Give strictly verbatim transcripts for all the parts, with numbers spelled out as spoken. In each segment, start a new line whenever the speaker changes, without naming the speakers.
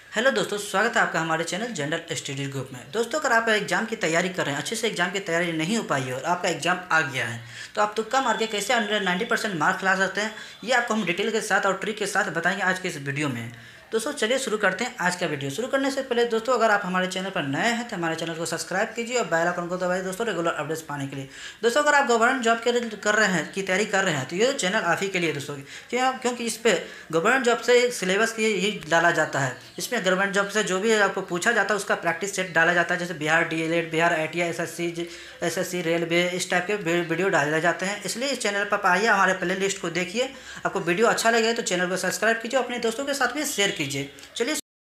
Hello दोस्तों, स्वागत है आपका हमारे चैनल जनरल स्टडीज ग्रुप में। दोस्तों, अगर आप एग्जाम की तैयारी कर रहे हैं, अच्छे से एग्जाम की तैयारी नहीं हो पाई है और आपका एग्जाम आ गया है, तो आप तुक्का मार के कैसे अंडर नाइन्टी परसेंट मार्क्स ला सकते हैं, ये आपको हम डिटेल के साथ और ट्रिक के साथ बताएंगे आज के इस वीडियो में। दोस्तों चलिए शुरू करते हैं आज का वीडियो। शुरू करने से पहले दोस्तों, अगर आप हमारे चैनल पर नए हैं तो हमारे चैनल को सब्सक्राइब कीजिए और बेल आइकन को दबाइए दोस्तों, रेगुलर अपडेट्स पाने के लिए। दोस्तों, अगर आप गवर्नमेंट जॉब के कर रहे हैं की तैयारी कर रहे हैं तो ये चैनल आप ही के लिए दोस्तों, क्यों क्योंकि इस पर गवर्नमेंट जॉब से सिलेबस की ही डाला जाता है। इसमें गवर्नमेंट जॉब से जो भी आपको पूछा जाता है उसका प्रैक्टिस सेट डाला जाता है, जैसे Bihar D L Ed, Bihar I T I, S S C S S C railway, इस टाइप के वीडियो डाले जाते हैं। इसलिए इस चैनल पर आइए, हमारे प्ले लिस्ट को देखिए। आपको वीडियो अच्छा लगे तो चैनल को सब्सक्राइब कीजिए, अपने दोस्तों के साथ भी शेयर कीजिए। चलिए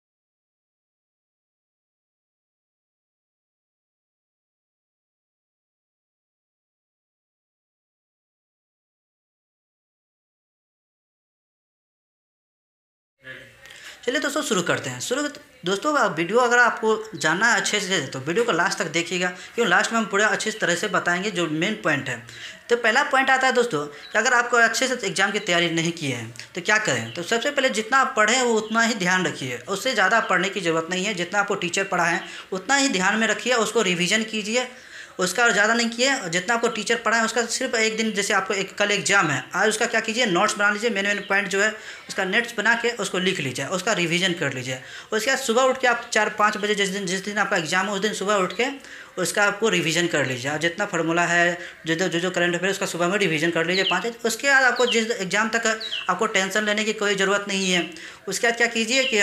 चलिए दोस्तों शुरू करते हैं। शुरू दोस्तों, वीडियो अगर आपको जानना है अच्छे से तो वीडियो को लास्ट तक देखिएगा, क्योंकि लास्ट में हम पूरा अच्छी तरह से बताएंगे जो मेन पॉइंट है। तो पहला पॉइंट आता है दोस्तों कि अगर आपको अच्छे से एग्जाम की तैयारी नहीं की है तो क्या करें। तो सबसे पहले जितना आप पढ़ें वो उतना ही ध्यान रखिए, उससे ज़्यादा पढ़ने की ज़रूरत नहीं है। जितना आपको टीचर पढ़ा है उतना ही ध्यान में रखिए, उसको रिविज़न कीजिए, उसका ज़्यादा नहीं किए। और जितना आपको टीचर पढ़ा है उसका सिर्फ एक दिन, जैसे आपको एक कल एग्जाम है, आज उसका क्या कीजिए, नोट्स बना लीजिए, मेन मेन पॉइंट जो है उसका नोट्स बना के उसको लिख लीजिए, उसका रिवीजन कर लीजिए। उसके बाद सुबह उठ के आप चार पाँच बजे जिस दिन जिस दिन आपका एग्जाम है उस दिन सुबह उठ के उसका आपको रिवीजन कर लीजिए। और जितना फार्मूला है, जो जो जो करंट अफेयर उसका सुबह में रिवीजन कर लीजिए पाँच बजे। उसके बाद आपको जिस एग्जाम तक आपको टेंशन लेने की कोई ज़रूरत नहीं है। उसके बाद क्या कीजिए कि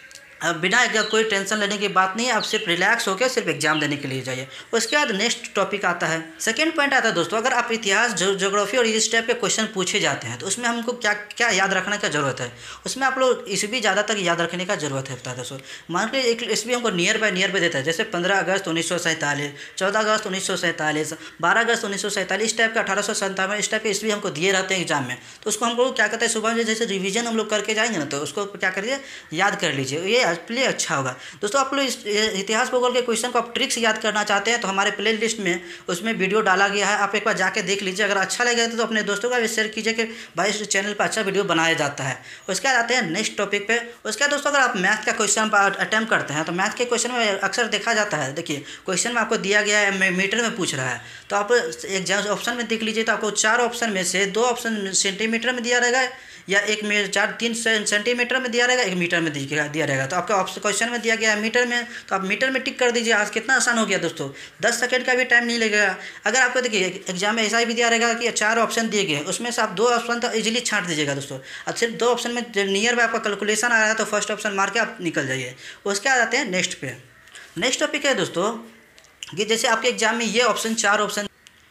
अब बिना कोई टेंशन लेने की बात नहीं है, आप सिर्फ रिलैक्स होकर सिर्फ एग्जाम देने के लिए जाइए। उसके बाद नेक्स्ट टॉपिक आता है, सेकंड पॉइंट आता है दोस्तों, अगर आप इतिहास, ज्योग्राफी और इस टाइप के क्वेश्चन पूछे जाते हैं तो उसमें हमको क्या क्या याद रखने का ज़रूरत है। उसमें आप लोग ईस्वी ज़्यादातर याद रखने का ज़रूरत है। बता दोस्तों, मान के एक ईस्वी हमको नियर बाय नियर बाय देता है, जैसे पंद्रह अगस्त उन्नीस सौ सैंतालीस, चौदह अगस्त उन्नीस सौ सैंतालीस, बारह अगस्त उन्नीस सौ सैंतालीस, इस टाइप का अठारह सौ संतावन, इस टाइप के ईस्वी हमको दिए रहते हैं एग्जाम में। तो उसको हम लोग क्या कहते हैं, सुबह में जैसे रिविजन हम लोग करके जाएंगे ना तो उसको क्या करिए, याद कर लीजिए, ये आपके लिए अच्छा होगा। दोस्तों, आप लोग इतिहास भूगोल के क्वेश्चन को आप ट्रिक्स याद करना चाहते हैं तो हमारे प्ले लिस्ट में उसमें वीडियो डाला गया है, आप एक बार जाके देख लीजिए। अगर अच्छा लगे तो अपने दोस्तों का भी शेयर कीजिए कि भाई इस चैनल पर अच्छा वीडियो बनाया जाता है। उसके बाद आते हैं नेक्स्ट टॉपिक पे। उसके बाद दोस्तों, अगर आप मैथ का क्वेश्चन अटैम्प्ट करते हैं तो मैथ के क्वेश्चन में अक्सर देखा जाता है, देखिए क्वेश्चन में आपको दिया गया है मीटर में पूछ रहा है, तो आप एक ऑप्शन में देख लीजिए तो आपको चार ऑप्शन में से दो ऑप्शन सेंटीमीटर में दिया रहेगा या एक में चार तीन सेंटीमीटर में दिया रहेगा, एक मीटर में दिया रहेगा। तो आपका क्वेश्चन में दिया गया है मीटर में, तो आप मीटर में टिक कर दीजिए। आज कितना आसान हो गया दोस्तों, दस सेकंड का भी टाइम नहीं लगेगा। अगर आपको देखिए एग्जाम में ऐसा भी दिया रहेगा कि चार ऑप्शन दिए गए, उसमें से आप दो ऑप्शन तो इजीली छांट दीजिएगा दोस्तों। अब सिर्फ दो ऑप्शन में नियर बाय आपका कैलकुलेशन आ रहा है तो फर्स्ट ऑप्शन मार के आप निकल जाइए। उसके बाद आते हैं नेक्स्ट पे। नेक्स्ट टॉपिक है दोस्तों कि जैसे आपके एग्जाम में ये ऑप्शन, चार ऑप्शन,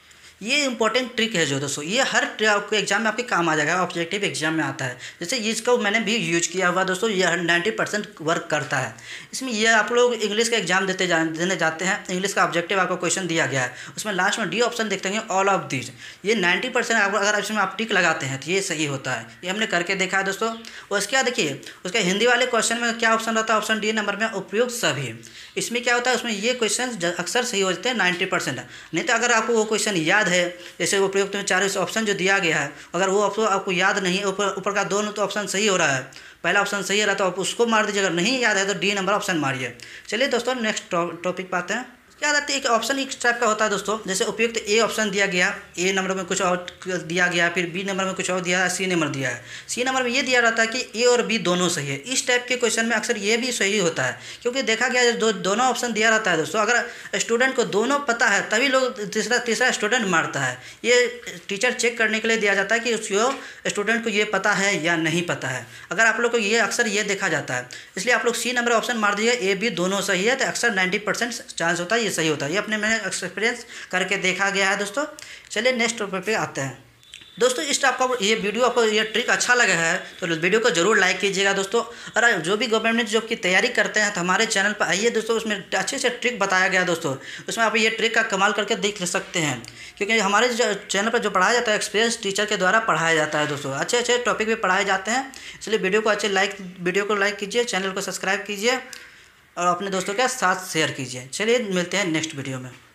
ये इंपॉर्टेंट ट्रिक है जो दोस्तों, ये हर आपके एग्जाम में आपके काम आ जाएगा, ऑब्जेक्टिव एग्जाम में आता है। जैसे इसको मैंने भी यूज किया हुआ दोस्तों, ये नाइन्टी परसेंट वर्क करता है। इसमें ये आप लोग इंग्लिश का एग्जाम देते जा देने जाते हैं, इंग्लिश का ऑब्जेक्टिव आपको क्वेश्चन दिया गया है, उसमें लास्ट में डी ऑप्शन देखते हैं ऑल ऑफ दिस, ये नाइन्टी परसेंट अगर इसमें आप टिक लगाते हैं तो ये सही होता है। ये हमने करके देखा है दोस्तों। उसके बाद देखिए उसका हिंदी वाले क्वेश्चन में क्या ऑप्शन रहता है, ऑप्शन डी नंबर में उपयुक्त सभी। इसमें क्या होता है, उसमें ये क्वेश्चन अक्सर सही हो जाते हैं नाइन्टी परसेंट। नहीं तो अगर आपको वो क्वेश्चन याद है, जैसे वो प्रयुक्त में चार ऑप्शन जो दिया गया है, अगर वो ऑप्शन आपको याद नहीं, ऊपर ऊपर का दोनों तो ऑप्शन सही हो रहा है, पहला ऑप्शन सही हो रहा है तो आप उसको मार दीजिए, अगर नहीं याद है तो डी नंबर ऑप्शन मारिए। चलिए दोस्तों नेक्स्ट टॉपिक पे आते हैं। क्या आती है, एक ऑप्शन एक टाइप का होता है दोस्तों, जैसे उपयुक्त ए ऑप्शन दिया गया, ए नंबर में कुछ और दिया गया, फिर बी नंबर में कुछ और दिया है, सी नंबर दिया है, सी नंबर में ये दिया रहता है कि ए और बी दोनों सही है। इस टाइप के क्वेश्चन में अक्सर ये भी सही होता है, क्योंकि देखा गया है दो दोनों ऑप्शन दिया रहता है दोस्तों। अगर स्टूडेंट को दोनों पता है तभी लोग तीसरा तीसरा स्टूडेंट मारता है। ये टीचर चेक करने के लिए दिया जाता है कि उसको स्टूडेंट को ये पता है या नहीं पता है। अगर आप लोग को ये अक्सर ये देखा जाता है, इसलिए आप लोग सी नंबर ऑप्शन मार दीजिए, ए बी दोनों सही है, तो अक्सर नाइन्टी परसेंट चांस होता है ये सही होता है। ये अपने एक्सपीरियंस करके देखा गया है दोस्तों। चलिए नेक्स्ट टॉपिक पे आते हैं दोस्तों। इस आपका ये वीडियो, आपको ये ट्रिक अच्छा लगा है तो वीडियो को जरूर लाइक कीजिएगा दोस्तों। और जो भी गवर्नमेंट जॉब की तैयारी करते हैं तो हमारे चैनल पर आइए दोस्तों, उसमें अच्छे से ट्रिक बताया गया दोस्तों, उसमें आप ये ट्रिक का कमाल करके देख सकते हैं, क्योंकि हमारे चैनल पर जो पढ़ाया जाता है एक्सपीरियंस टीचर के द्वारा पढ़ाया जाता है दोस्तों। अच्छे अच्छे टॉपिक भी पढ़ाए जाते हैं, इसलिए वीडियो को अच्छे लाइक वीडियो को लाइक कीजिए, चैनल को सब्सक्राइब कीजिए और अपने दोस्तों के साथ शेयर कीजिए। चलिए मिलते हैं नेक्स्ट वीडियो में।